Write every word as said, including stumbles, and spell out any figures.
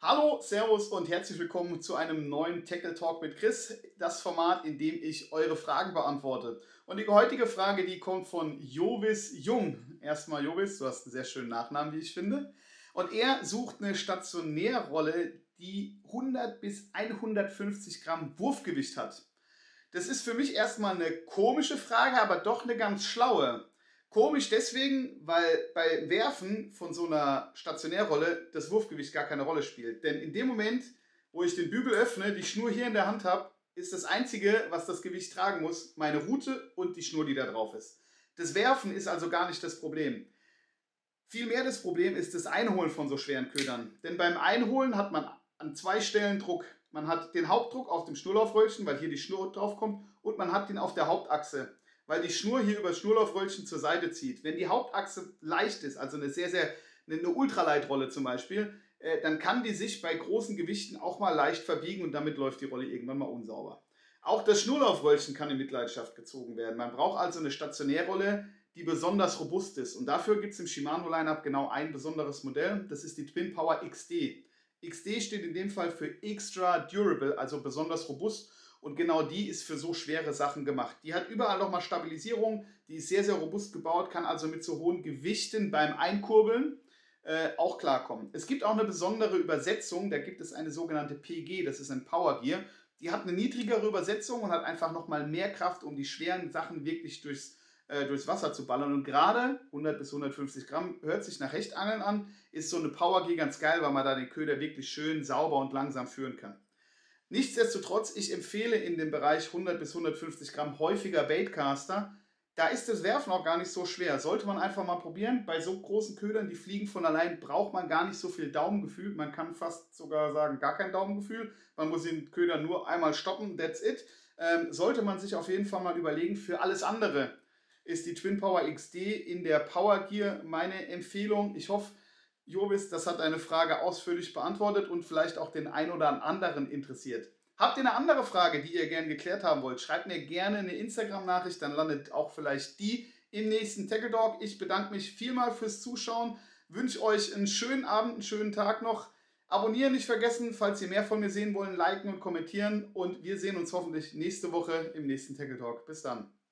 Hallo, Servus und herzlich willkommen zu einem neuen Tackle Talk mit Chris, das Format, in dem ich eure Fragen beantworte. Und die heutige Frage, die kommt von Jovis Jung. Erstmal Jovis, du hast einen sehr schönen Nachnamen, wie ich finde. Und er sucht eine Stationärrolle, die hundert bis hundertfünfzig Gramm Wurfgewicht hat. Das ist für mich erstmal eine komische Frage, aber doch eine ganz schlaue. Komisch deswegen, weil bei Werfen von so einer Stationärrolle das Wurfgewicht gar keine Rolle spielt. Denn in dem Moment, wo ich den Bügel öffne, die Schnur hier in der Hand habe, ist das Einzige, was das Gewicht tragen muss, meine Rute und die Schnur, die da drauf ist. Das Werfen ist also gar nicht das Problem. Vielmehr das Problem ist das Einholen von so schweren Ködern. Denn beim Einholen hat man an zwei Stellen Druck. Man hat den Hauptdruck auf dem Schnurlaufröllchen, weil hier die Schnur drauf kommt, und man hat den auf der Hauptachse, weil die Schnur hier über das Schnurlaufröllchen zur Seite zieht. Wenn die Hauptachse leicht ist, also eine sehr, sehr, eine Ultraleitrolle zum Beispiel, äh, dann kann die sich bei großen Gewichten auch mal leicht verbiegen und damit läuft die Rolle irgendwann mal unsauber. Auch das Schnurlaufröllchen kann in Mitleidenschaft gezogen werden. Man braucht also eine Stationärrolle, die besonders robust ist. Und dafür gibt es im Shimano Lineup genau ein besonderes Modell. Das ist die Twin Power X D. X D steht in dem Fall für Extra Durable, also besonders robust. Und genau die ist für so schwere Sachen gemacht. Die hat überall nochmal Stabilisierung, die ist sehr, sehr robust gebaut, kann also mit so hohen Gewichten beim Einkurbeln äh, auch klarkommen. Es gibt auch eine besondere Übersetzung, da gibt es eine sogenannte P G, das ist ein Power Gear. Die hat eine niedrigere Übersetzung und hat einfach nochmal mehr Kraft, um die schweren Sachen wirklich durchs, äh, durchs Wasser zu ballern. Und gerade hundert bis hundertfünfzig Gramm, hört sich nach Hechtangeln an, ist so eine Power Gear ganz geil, weil man da den Köder wirklich schön sauber und langsam führen kann. Nichtsdestotrotz, ich empfehle in dem Bereich hundert bis hundertfünfzig Gramm häufiger Baitcaster. Da ist das Werfen auch gar nicht so schwer. Sollte man einfach mal probieren. Bei so großen Ködern, die fliegen von allein, braucht man gar nicht so viel Daumengefühl. Man kann fast sogar sagen, gar kein Daumengefühl. Man muss den Köder nur einmal stoppen, that's it. Ähm, sollte man sich auf jeden Fall mal überlegen. Für alles andere ist die Twin Power X D in der Power Gear meine Empfehlung. Ich hoffe, Jovis, das hat deine Frage ausführlich beantwortet und vielleicht auch den ein oder anderen interessiert. Habt ihr eine andere Frage, die ihr gerne geklärt haben wollt? Schreibt mir gerne eine Instagram-Nachricht, dann landet auch vielleicht die im nächsten Tackle Talk. Ich bedanke mich vielmal fürs Zuschauen, wünsche euch einen schönen Abend, einen schönen Tag noch. Abonnieren nicht vergessen, falls ihr mehr von mir sehen wollt, liken und kommentieren. Und wir sehen uns hoffentlich nächste Woche im nächsten Tackle Talk. Bis dann.